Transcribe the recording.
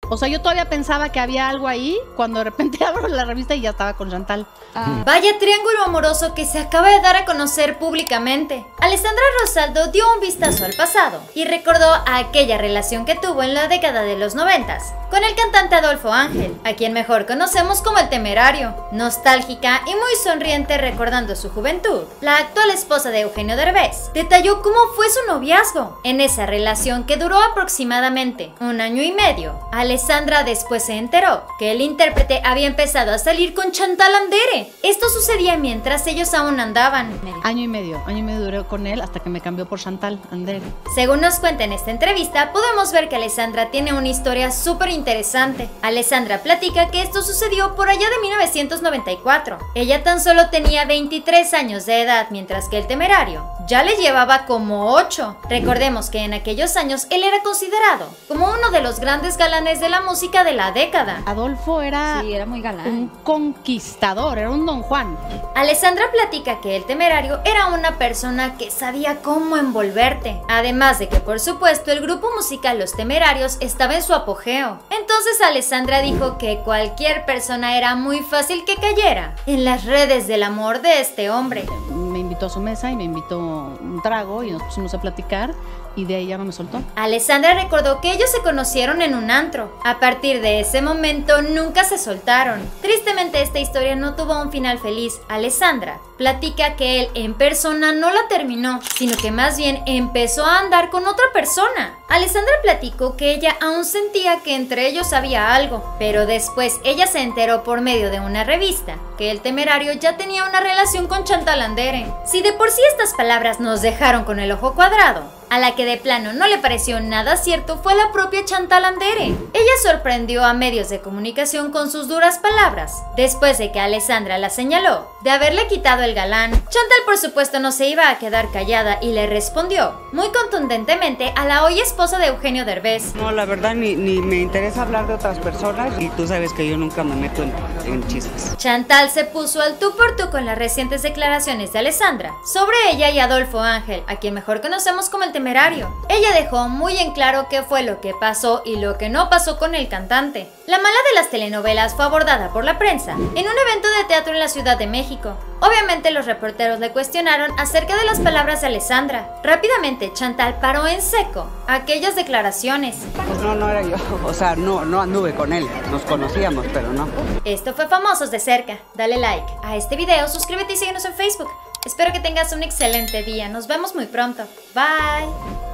O sea, yo todavía pensaba que había algo ahí cuando de repente abro la revista y ya estaba con Chantal. Vaya triángulo amoroso que se acaba de dar a conocer públicamente. Alessandra Rosaldo dio un vistazo al pasado y recordó aquella relación que tuvo en la década de los 90s con el cantante Adolfo Ángel, a quien mejor conocemos como el Temerario. Nostálgica y muy sonriente recordando su juventud, la actual esposa de Eugenio Derbez detalló cómo fue su noviazgo. En esa relación que duró aproximadamente 1 año y medio, Alessandra después se enteró que el intérprete había empezado a salir con Chantal Andere. Esto sucedía mientras ellos aún andaban. Año y medio duré con él hasta que me cambió por Chantal Andere. Según nos cuenta en esta entrevista, podemos ver que Alessandra tiene una historia súper interesante. Alessandra platica que esto sucedió por allá de 1994. Ella tan solo tenía 23 años de edad, mientras que el Temerario ya le llevaba como 8. Recordemos que en aquellos años él era considerado como uno de los grandes galanes de la música de la década. Adolfo era, sí, era muy galán, un conquistador, era un Don Juan. Alessandra platica que el Temerario era una persona que sabía cómo envolverte, además de que por supuesto el grupo musical Los Temerarios estaba en su apogeo. Entonces Alessandra dijo que cualquier persona era muy fácil que cayera en las redes del amor de este hombre. Me invitó a su mesa y me invitó un trago y nos pusimos a platicar y de ahí ya no me soltó. Alessandra recordó que ellos se conocieron en un antro. A partir de ese momento nunca se soltaron. Tristemente esta historia no tuvo un final feliz. Alessandra platica que él en persona no la terminó, sino que más bien empezó a andar con otra persona. Alessandra platicó que ella aún sentía que entre ellos había algo, pero después ella se enteró por medio de una revista que el Temerario ya tenía una relación con Chantal Andere. Si de por sí estas palabras nos dejaron con el ojo cuadrado, a la que de plano no le pareció nada cierto fue la propia Chantal Andere. Ella sorprendió a medios de comunicación con sus duras palabras, después de que Alessandra la señaló de haberle quitado el galán. Chantal por supuesto no se iba a quedar callada y le respondió muy contundentemente a la hoy esposa de Eugenio Derbez. No, la verdad ni me interesa hablar de otras personas y tú sabes que yo nunca me meto en chismes. Chantal se puso al tú por tú con las recientes declaraciones de Alessandra sobre ella y Adolfo Ángel, a quien mejor conocemos como el Temerario. Ella dejó muy en claro qué fue lo que pasó y lo que no pasó con el cantante. La mala de las telenovelas fue abordada por la prensa en un evento de teatro en la Ciudad de México. Obviamente los reporteros le cuestionaron acerca de las palabras de Alessandra. Rápidamente Chantal paró en seco aquellas declaraciones. Pues no era yo, o sea, no anduve con él, nos conocíamos, pero no. Esto fue Famosos de Cerca. Dale like a este video, suscríbete y síguenos en Facebook. Espero que tengas un excelente día. Nos vemos muy pronto. Bye.